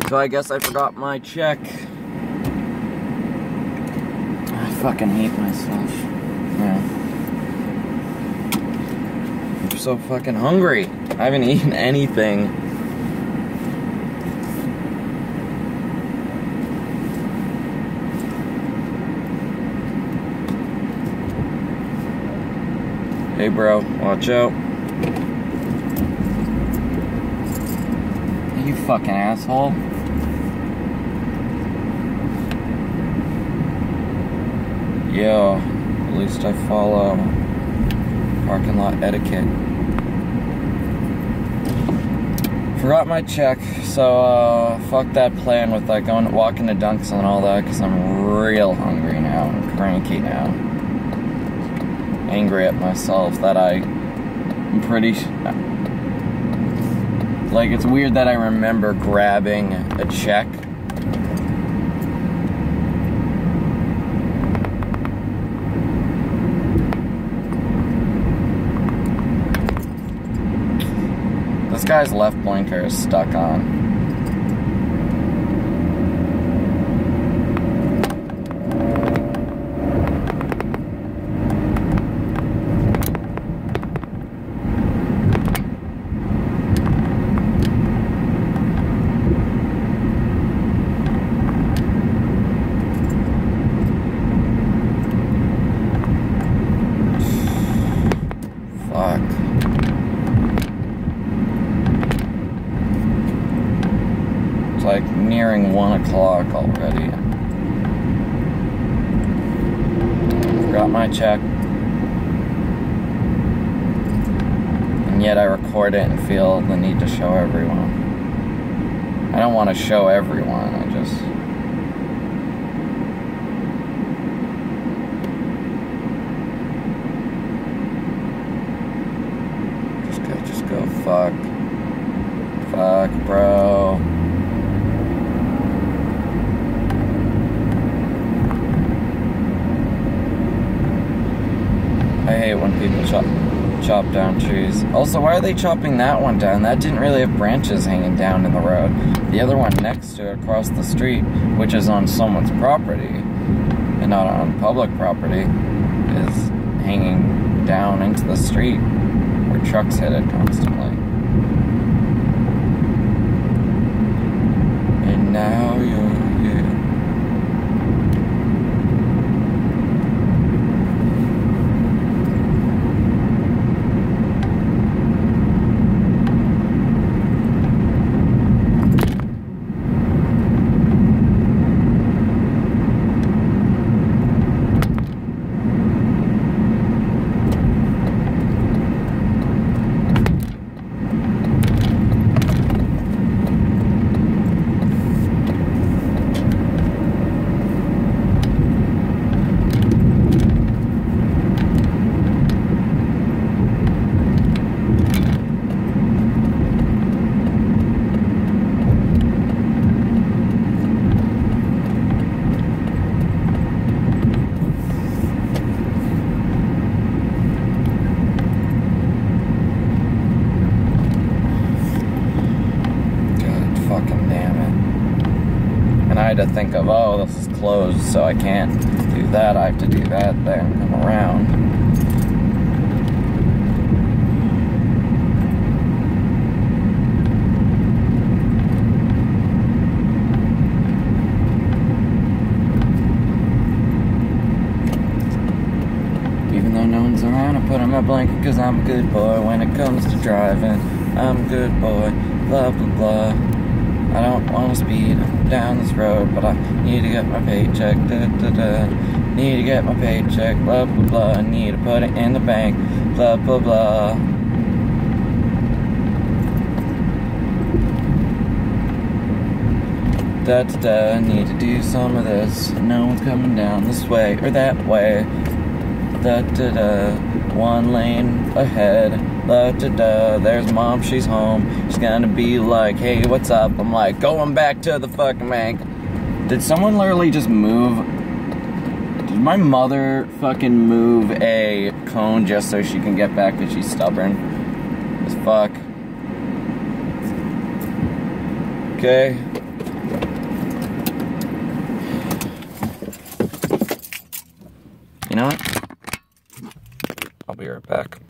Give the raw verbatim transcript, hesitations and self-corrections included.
So I guess I forgot my check. I fucking hate myself. Yeah. I'm so fucking hungry. I haven't eaten anything. Hey bro, watch out. You fucking asshole. Yeah, at least I follow parking lot etiquette. Forgot my check, so uh, fuck that plan with like going walking to Dunks and all that, because I'm real hungry now. I'm cranky now. Angry at myself that I, I'm pretty, like it's weird that I remember grabbing a check. This guy's left blinker is stuck on. Like nearing one o'clock already. Forgot my check. And yet I record it and feel the need to show everyone. I don't want to show everyone, I just... Just go, just go, fuck. Fuck, bro. I hate when people chop chop down trees. Also, why are they chopping that one down? That didn't really have branches hanging down in the road. The other one next to it, across the street, which is on someone's property, and not on public property, is hanging down into the street, where trucks hit it constantly. And now you're here. I had to think of, oh, this is closed, so I can't do that. I have to do that there and come around. Even though no one's around, I put on my blanket because I'm a good boy when it comes to driving. I'm a good boy, blah, blah, blah. I don't want to speed down this road, but I need to get my paycheck, da, da, da. Need to get my paycheck, blah, blah, blah. I need to put it in the bank, blah, blah, blah. Da, da, da. I need to do some of this. No one's coming down this way or that way. Da, da, da. One lane ahead. Da, da, da. There's mom, she's home. She's gonna be like, hey, what's up? I'm like, going back to the fucking bank. Did someone literally just move? Did my mother fucking move a cone just so she can get back because she's stubborn as fuck? Okay. know what? I'll be right back.